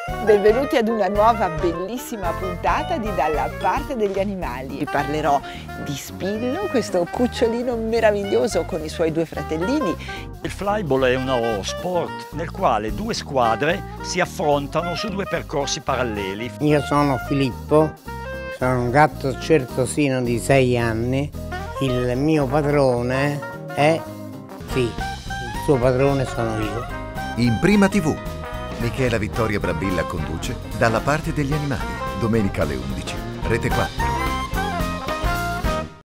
Benvenuti ad una nuova bellissima puntata di Dalla parte degli animali. Vi parlerò di Spillo, questo cucciolino meraviglioso con i suoi due fratellini. Il flyball è uno sport nel quale due squadre si affrontano su due percorsi paralleli. Io sono Filippo, sono un gatto certosino di 6 anni. Il mio padrone è il suo padrone sono io. In Prima TV, Michela Vittoria Brambilla conduce Dalla parte degli animali, domenica alle 11, Rete 4.